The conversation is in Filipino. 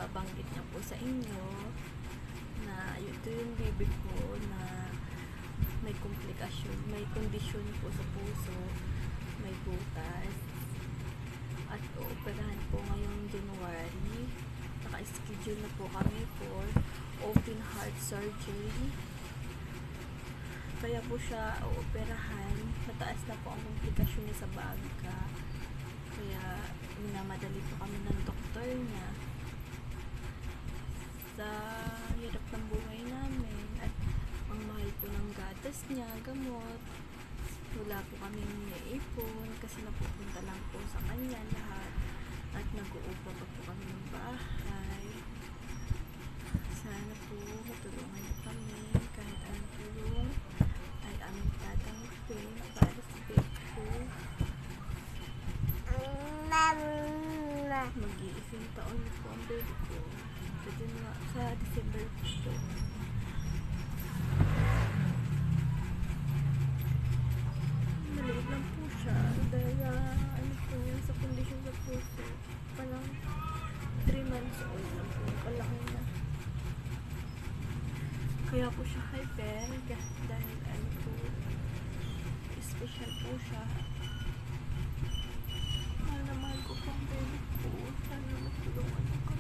ibabanggit niya po sa inyo na ito yung baby ko na may komplikasyon, may kondisyon po sa puso, may butas, at ooperahan po ngayong January. Naka-schedule na po kami for open heart surgery. Kaya po siya ooperahan. Mataas na po ang komplikasyon niya sa baga. Kaya minamadali po kami ng doktor niya sa hirap ng buhay namin at ang mahal po ng gatas niya, gamot. Wala po kaming naipon kasi napupunta lang po sa kanya lahat at nag-uupa pa po kami ng bahay. Sana po matulungan niyo kami, kahit anong tulong ay aming tatanggapin para sa baby ko. Mag-iisang taon na po ang baby ko sa December po. Maliit lang po siya dahil sa kondisyon sa puso, parang 3 months old lang po, palaki na. Kaya po siya hyper dahil special po siya. Mahal na mahal ko po ang baby ko. Sana matulungan ko.